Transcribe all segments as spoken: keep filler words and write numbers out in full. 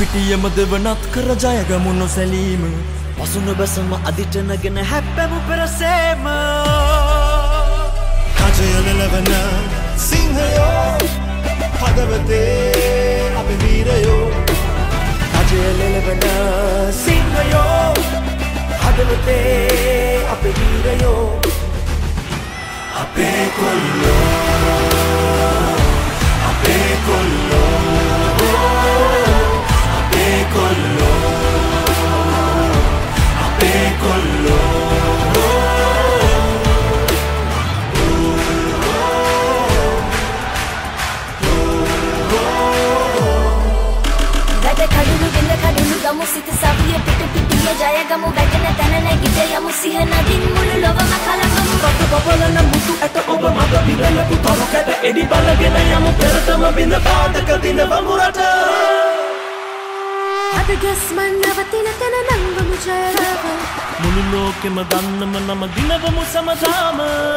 සිටියම දෙවනත් කර ජයගමු නොසැලීම පසුන බැසම අදිට නගෙන හැප්පෙමු පෙරසේම කජය ලෙලවන සිංහයෝ හදවතේ අපේ වීරයෝ කජය ලෙලවන සිංහයෝ හදවතේ අපේ වීරයෝ අපේ කොල්ලෝ අපේ කොල්ලෝ අපේ කොල්ලෝ අපේ කොල්ලෝ වැඩ කඩුණු ගෙන්න කඩුණු ගමු සිත සවිය පිට පිටිය ජය ගමු වැටෙන තැන නැගිට යමු සිහ නදින් මුළු ලොවම කලකමු රට බබලන මුතු ඇත ඔබ මග බිඳලපු තරු කැට එඩි බලගෙන යමු පෙරටම බිඳ පාදක දිනවමු රට අද ගැස්මන් නවතින තැන නංවමු ජයලාභ මුළු ලෝකෙම දන්නම නම දිනවමු සමදාම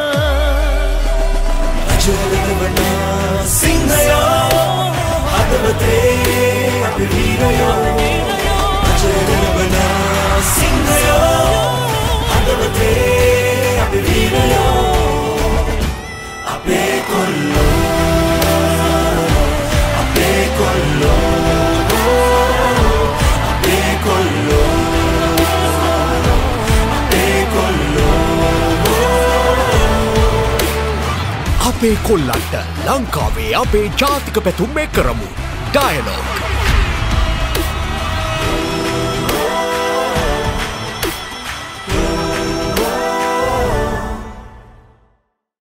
ජයලවන සිංහයෝ හදවතේ අපේ වීරයෝ ජයලවන සිංහයෝ හදවතේ අපේ වීරයෝ අපේ කොල්ලෝ අපේ කොල්ලෝ අපේ කොල්ලෝ අපේ කොල්ලෝ අපේ කොල්ලන්ට ලංකාවේ අපේ ජාතික පැතුම් එක් කරමු ඩයලොග්